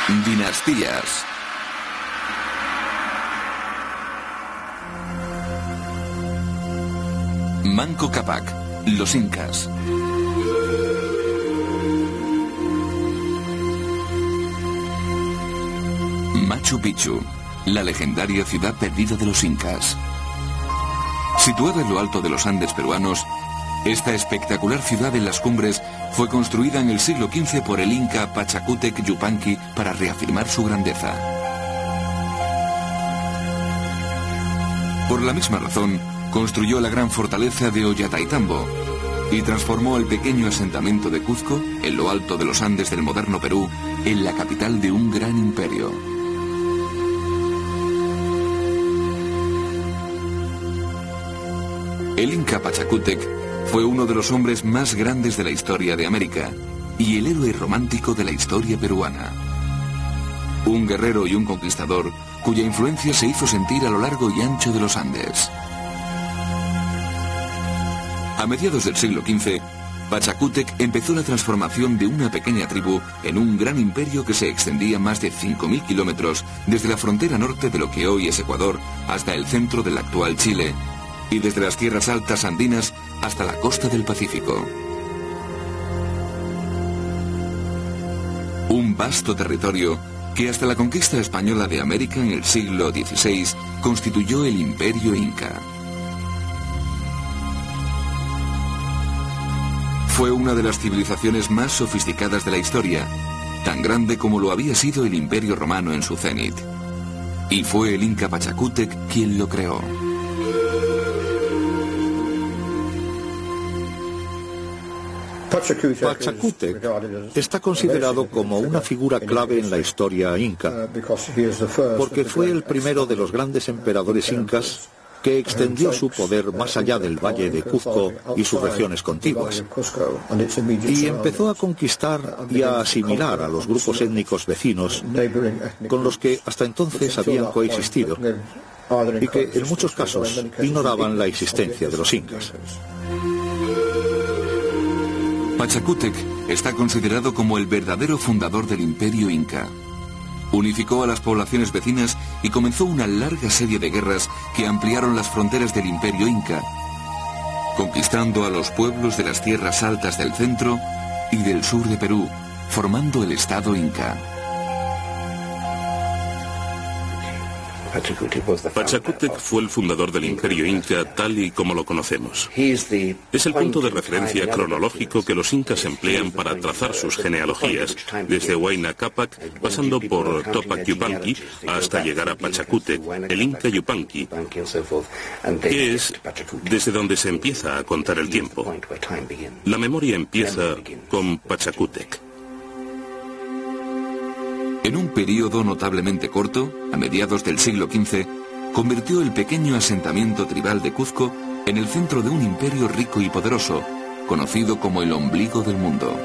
Dinastías. Manco Cápac, los incas. Machu Picchu, la legendaria ciudad perdida de los incas. Situada en lo alto de los Andes peruanos, esta espectacular ciudad en las cumbres fue construida en el siglo XV por el inca Pachacútec Yupanqui para reafirmar su grandeza. Por la misma razón, construyó la gran fortaleza de Ollantaytambo y transformó el pequeño asentamiento de Cuzco, en lo alto de los Andes del moderno Perú, en la capital de un gran imperio. El inca Pachacútec fue uno de los hombres más grandes de la historia de América y el héroe romántico de la historia peruana. Un guerrero y un conquistador cuya influencia se hizo sentir a lo largo y ancho de los Andes. A mediados del siglo XV, Pachacútec empezó la transformación de una pequeña tribu en un gran imperio que se extendía más de 5.000 kilómetros desde la frontera norte de lo que hoy es Ecuador hasta el centro del actual Chile, y desde las tierras altas andinas hasta la costa del Pacífico. Un vasto territorio que hasta la conquista española de América en el siglo XVI constituyó el Imperio Inca. Fue una de las civilizaciones más sofisticadas de la historia, tan grande como lo había sido el Imperio Romano en su cenit. Y fue el inca Pachacútec quien lo creó. Pachacútec está considerado como una figura clave en la historia inca, porque fue el primero de los grandes emperadores incas que extendió su poder más allá del valle de Cuzco y sus regiones contiguas, y empezó a conquistar y a asimilar a los grupos étnicos vecinos con los que hasta entonces habían coexistido y que en muchos casos ignoraban la existencia de los incas. Pachacútec está considerado como el verdadero fundador del Imperio Inca. Unificó a las poblaciones vecinas y comenzó una larga serie de guerras que ampliaron las fronteras del Imperio Inca, conquistando a los pueblos de las tierras altas del centro y del sur de Perú, formando el Estado Inca. Pachacútec fue el fundador del Imperio Inca tal y como lo conocemos. Es el punto de referencia cronológico que los incas emplean para trazar sus genealogías, desde Huayna Cápac, pasando por Tupac Yupanqui, hasta llegar a Pachacútec, el Inca Yupanqui, que es desde donde se empieza a contar el tiempo. La memoria empieza con Pachacútec. En un periodo notablemente corto, a mediados del siglo XV, convirtió el pequeño asentamiento tribal de Cuzco en el centro de un imperio rico y poderoso, conocido como el ombligo del mundo.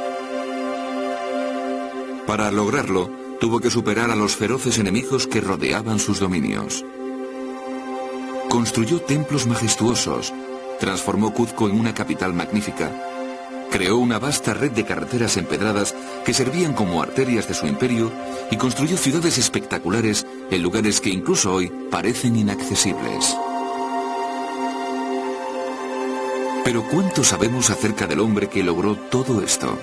Para lograrlo, tuvo que superar a los feroces enemigos que rodeaban sus dominios. Construyó templos majestuosos, transformó Cuzco en una capital magnífica, creó una vasta red de carreteras empedradas que servían como arterias de su imperio y construyó ciudades espectaculares en lugares que incluso hoy parecen inaccesibles. Pero ¿cuánto sabemos acerca del hombre que logró todo esto?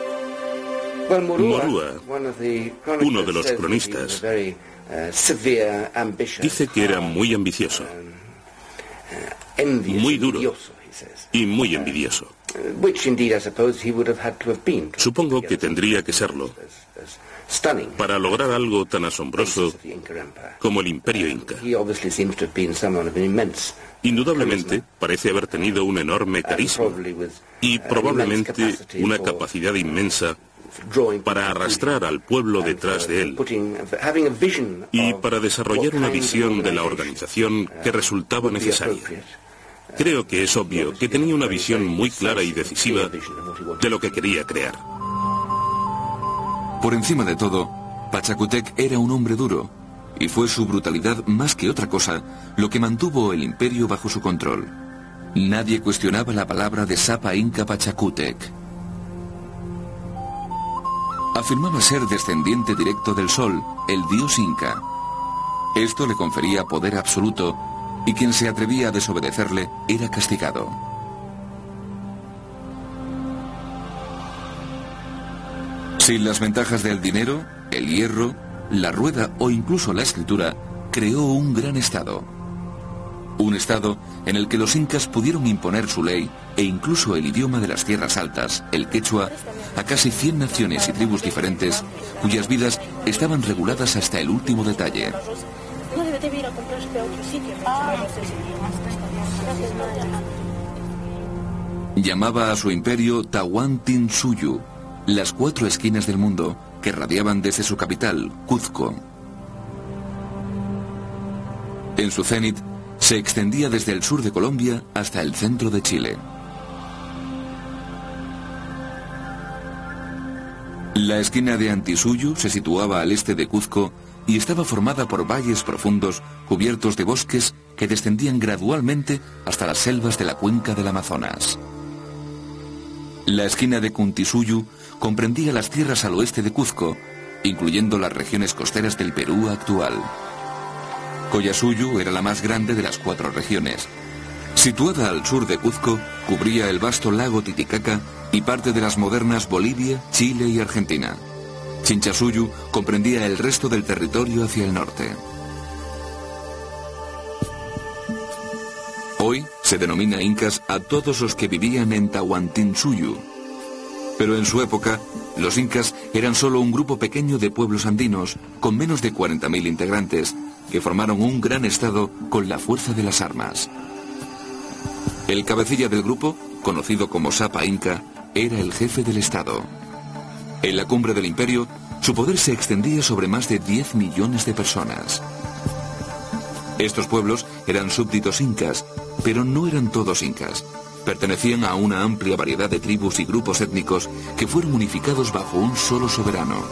Morua, uno de los cronistas, dice que era muy ambicioso, muy duro y muy envidioso. Supongo que tendría que serlo para lograr algo tan asombroso como el Imperio Inca. Indudablemente parece haber tenido un enorme carisma y probablemente una capacidad inmensa para arrastrar al pueblo detrás de él y para desarrollar una visión de la organización que resultaba necesaria. Creo que es obvio que tenía una visión muy clara y decisiva de lo que quería crear. Por encima de todo, Pachacútec era un hombre duro, y fue su brutalidad más que otra cosa lo que mantuvo el imperio bajo su control. Nadie cuestionaba la palabra de Sapa Inca Pachacútec. Afirmaba ser descendiente directo del Sol, el dios inca. Esto le confería poder absoluto y quien se atrevía a desobedecerle era castigado. Sin las ventajas del dinero, el hierro, la rueda o incluso la escritura, creó un gran estado. Un estado en el que los incas pudieron imponer su ley e incluso el idioma de las tierras altas, el quechua, a casi 100 naciones y tribus diferentes, cuyas vidas estaban reguladas hasta el último detalle. Llamaba a su imperio Tahuantinsuyu, las 4 esquinas del mundo, que radiaban desde su capital, Cuzco. En su cenit, se extendía desde el sur de Colombia hasta el centro de Chile. La esquina de Antisuyu se situaba al este de Cuzco y estaba formada por valles profundos cubiertos de bosques que descendían gradualmente hasta las selvas de la cuenca del Amazonas. La esquina de Cuntisuyu comprendía las tierras al oeste de Cuzco, incluyendo las regiones costeras del Perú actual. Collasuyu era la más grande de las 4 regiones. Situada al sur de Cuzco, cubría el vasto lago Titicaca y parte de las modernas Bolivia, Chile y Argentina. Chinchasuyu comprendía el resto del territorio hacia el norte. Hoy se denomina incas a todos los que vivían en Tahuantinsuyu. Pero en su época, los incas eran solo un grupo pequeño de pueblos andinos, con menos de 40.000 integrantes, que formaron un gran estado con la fuerza de las armas. El cabecilla del grupo, conocido como Sapa Inca, era el jefe del estado. En la cumbre del imperio, su poder se extendía sobre más de 10 millones de personas. Estos pueblos eran súbditos incas, pero no eran todos incas. Pertenecían a una amplia variedad de tribus y grupos étnicos que fueron unificados bajo un solo soberano.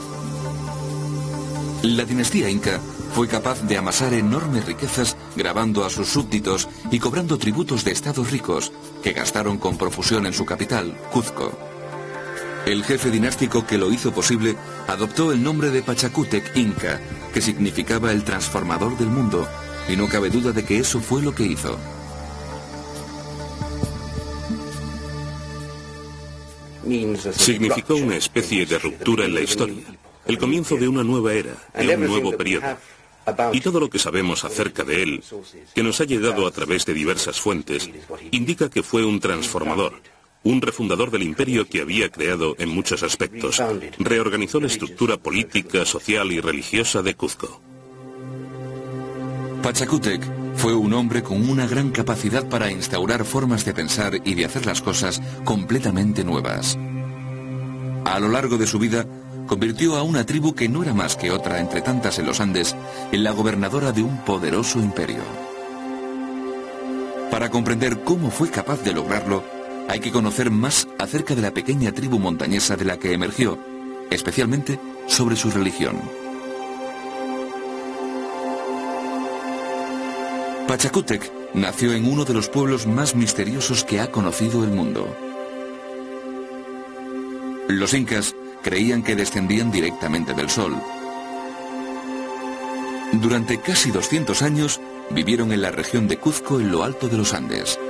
La dinastía inca fue capaz de amasar enormes riquezas grabando a sus súbditos y cobrando tributos de estados ricos que gastaron con profusión en su capital, Cuzco. El jefe dinástico que lo hizo posible adoptó el nombre de Pachacútec Inca, que significaba el transformador del mundo, y no cabe duda de que eso fue lo que hizo. Significó una especie de ruptura en la historia, el comienzo de una nueva era, de un nuevo periodo. Y todo lo que sabemos acerca de él, que nos ha llegado a través de diversas fuentes, indica que fue un transformador, un refundador del imperio que había creado en muchos aspectos. Reorganizó la estructura política, social y religiosa de Cuzco. Pachacútec fue un hombre con una gran capacidad para instaurar formas de pensar y de hacer las cosas completamente nuevas. A lo largo de su vida, convirtió a una tribu que no era más que otra entre tantas en los Andes en la gobernadora de un poderoso imperio. Para comprender cómo fue capaz de lograrlo, hay que conocer más acerca de la pequeña tribu montañesa de la que emergió, especialmente sobre su religión. Pachacútec nació en uno de los pueblos más misteriosos que ha conocido el mundo. Los incas creían que descendían directamente del sol. Durante casi 200 años vivieron en la región de Cuzco en lo alto de los Andes.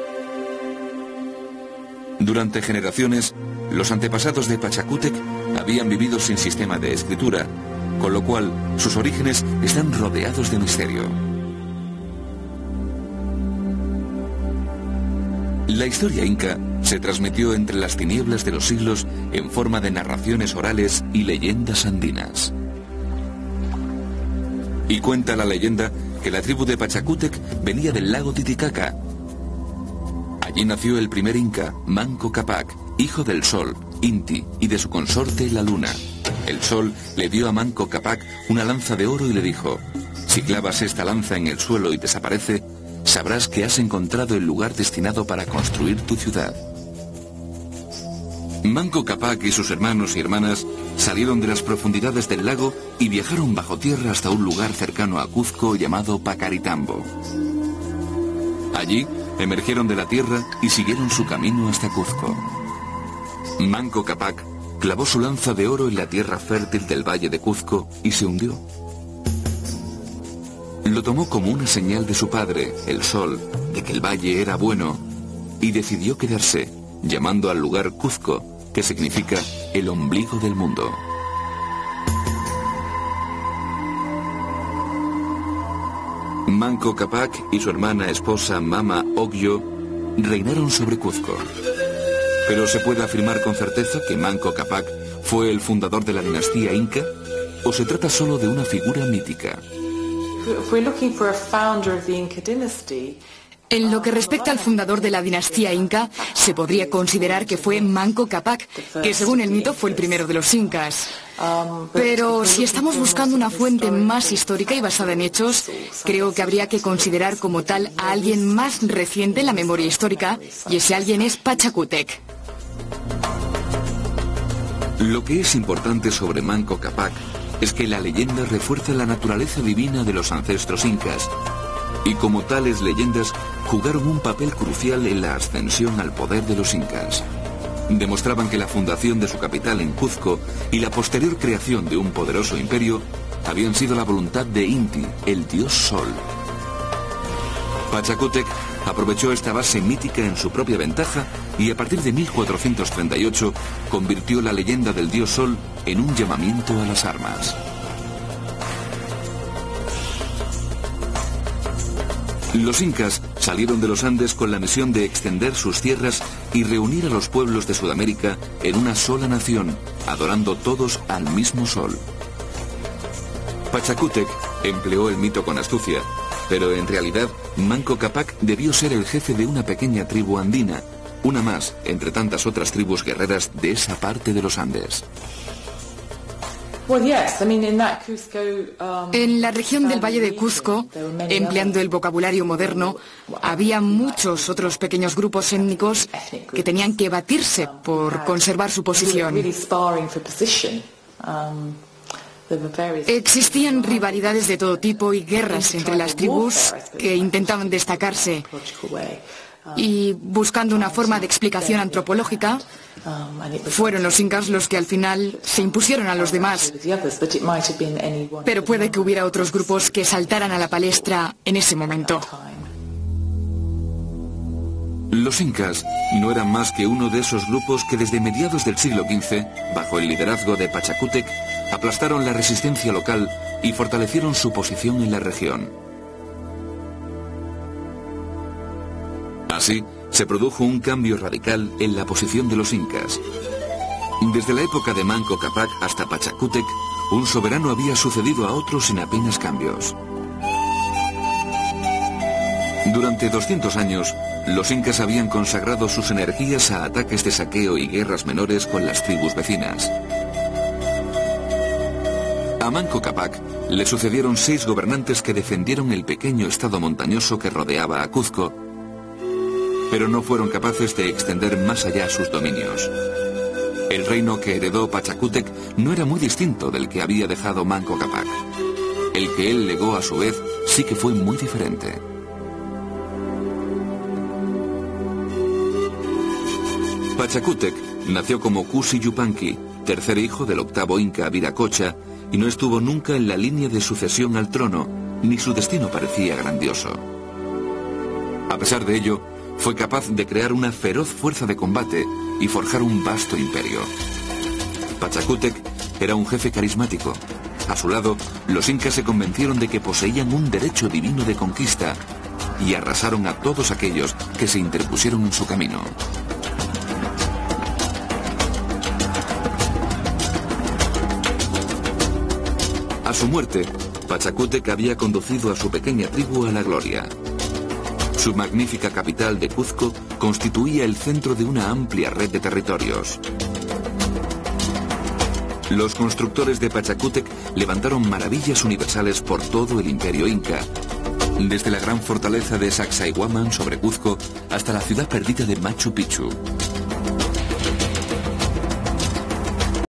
Durante generaciones, los antepasados de Pachacútec habían vivido sin sistema de escritura, con lo cual sus orígenes están rodeados de misterio. La historia inca se transmitió entre las tinieblas de los siglos en forma de narraciones orales y leyendas andinas. Y cuenta la leyenda que la tribu de Pachacútec venía del lago Titicaca. Allí nació el primer inca, Manco Cápac, hijo del sol, Inti, y de su consorte, la luna. El sol le dio a Manco Cápac una lanza de oro y le dijo: si clavas esta lanza en el suelo y desaparece, sabrás que has encontrado el lugar destinado para construir tu ciudad. Manco Cápac y sus hermanos y hermanas salieron de las profundidades del lago y viajaron bajo tierra hasta un lugar cercano a Cuzco llamado Pacaritambo. Allí emergieron de la tierra y siguieron su camino hasta Cuzco. Manco Cápac clavó su lanza de oro en la tierra fértil del valle de Cuzco y se hundió. Lo tomó como una señal de su padre, el sol, de que el valle era bueno, y decidió quedarse, llamando al lugar Cuzco, que significa el ombligo del mundo. Manco Cápac y su hermana esposa Mama Ogyo reinaron sobre Cuzco. Pero ¿se puede afirmar con certeza que Manco Cápac fue el fundador de la dinastía inca? ¿O se trata solo de una figura mítica? En lo que respecta al fundador de la dinastía inca, se podría considerar que fue Manco Cápac, que según el mito fue el primero de los incas. Pero si estamos buscando una fuente más histórica y basada en hechos, creo que habría que considerar como tal a alguien más reciente en la memoria histórica, y ese alguien es Pachacútec. Lo que es importante sobre Manco Cápac es que la leyenda refuerza la naturaleza divina de los ancestros incas, y como tales leyendas jugaron un papel crucial en la ascensión al poder de los incas. Demostraban que la fundación de su capital en Cuzco y la posterior creación de un poderoso imperio habían sido la voluntad de Inti, el dios sol. Pachacútec aprovechó esta base mítica en su propia ventaja y a partir de 1438 convirtió la leyenda del dios sol en un llamamiento a las armas. Los incas salieron de los Andes con la misión de extender sus tierras y reunir a los pueblos de Sudamérica en una sola nación, adorando todos al mismo sol. Pachacútec empleó el mito con astucia, pero en realidad Manco Cápac debió ser el jefe de una pequeña tribu andina, una más entre tantas otras tribus guerreras de esa parte de los Andes. En la región del Valle de Cuzco, empleando el vocabulario moderno, había muchos otros pequeños grupos étnicos que tenían que batirse por conservar su posición. Existían rivalidades de todo tipo y guerras entre las tribus que intentaban destacarse. Y buscando una forma de explicación antropológica, fueron los incas los que al final se impusieron a los demás. Pero puede que hubiera otros grupos que saltaran a la palestra en ese momento. Los incas no eran más que uno de esos grupos que desde mediados del siglo XV, bajo el liderazgo de Pachacútec, aplastaron la resistencia local y fortalecieron su posición en la región. Así, se produjo un cambio radical en la posición de los incas. Desde la época de Manco Cápac hasta Pachacútec, un soberano había sucedido a otro sin apenas cambios. Durante 200 años, los incas habían consagrado sus energías a ataques de saqueo y guerras menores con las tribus vecinas. A Manco Cápac le sucedieron 6 gobernantes que defendieron el pequeño estado montañoso que rodeaba a Cuzco, pero no fueron capaces de extender más allá sus dominios. El reino que heredó Pachacútec no era muy distinto del que había dejado Manco Cápac. El que él legó a su vez sí que fue muy diferente. Pachacútec nació como Cusi Yupanqui, tercer hijo del octavo inca Viracocha, y no estuvo nunca en la línea de sucesión al trono, ni su destino parecía grandioso. A pesar de ello, fue capaz de crear una feroz fuerza de combate y forjar un vasto imperio. Pachacútec era un jefe carismático. A su lado, los incas se convencieron de que poseían un derecho divino de conquista y arrasaron a todos aquellos que se interpusieron en su camino. A su muerte, Pachacútec había conducido a su pequeña tribu a la gloria. Su magnífica capital de Cuzco constituía el centro de una amplia red de territorios. Los constructores de Pachacútec levantaron maravillas universales por todo el imperio inca, desde la gran fortaleza de Sacsayhuaman sobre Cuzco hasta la ciudad perdida de Machu Picchu.